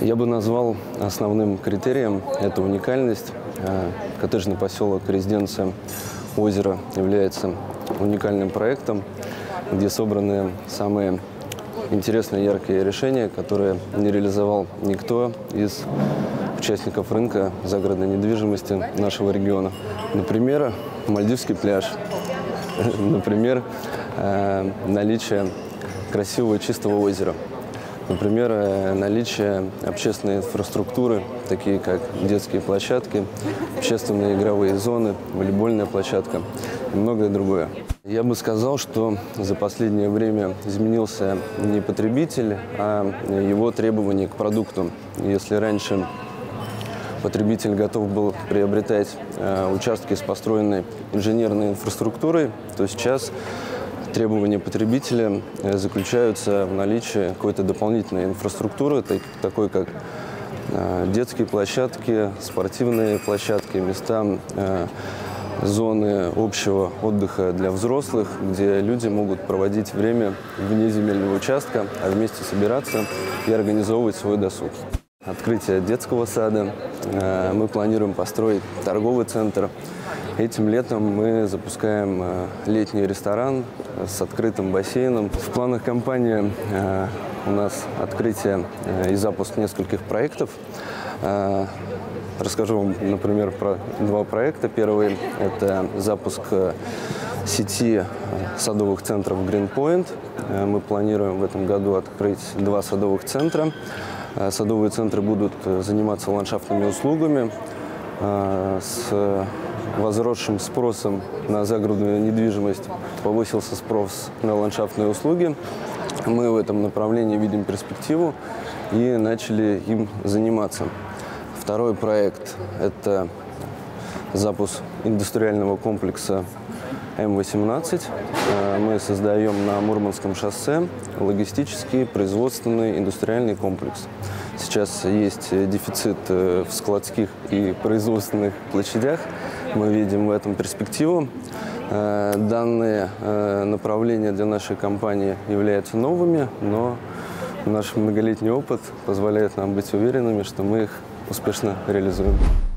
Я бы назвал основным критерием это уникальность. Коттеджный поселок «Резиденция озера» является уникальным проектом, где собраны самые интересные, яркие решения, которые не реализовал никто из участников рынка загородной недвижимости нашего региона. Например, Мальдивский пляж. Например, наличие красивого чистого озера. Например, наличие общественной инфраструктуры, такие как детские площадки, общественные игровые зоны, волейбольная площадка и многое другое. Я бы сказал, что за последнее время изменился не потребитель, а его требования к продукту. Если раньше потребитель готов был приобретать участки с построенной инженерной инфраструктурой, то сейчас требования потребителя заключаются в наличии какой-то дополнительной инфраструктуры, такой как детские площадки, спортивные площадки, места, зоны общего отдыха для взрослых, где люди могут проводить время вне земельного участка, а вместе собираться и организовывать свой досуг. Открытие детского сада. Мы планируем построить торговый центр. Этим летом мы запускаем летний ресторан с открытым бассейном. В планах компании у нас открытие и запуск нескольких проектов. Расскажу вам, например, про два проекта. Первый – это запуск сети садовых центров Green Point. Мы планируем в этом году открыть 2 садовых центра. Садовые центры будут заниматься ландшафтными услугами. С возросшим спросом на загородную недвижимость повысился спрос на ландшафтные услуги. Мы в этом направлении видим перспективу и начали им заниматься. Второй проект – это запуск индустриального комплекса М-18. Мы создаем на Мурманском шоссе логистический, производственный, индустриальный комплекс. Сейчас есть дефицит в складских и производственных площадях. Мы видим в этом перспективу. Данные направления для нашей компании являются новыми, но наш многолетний опыт позволяет нам быть уверенными, что мы их успешно реализуем.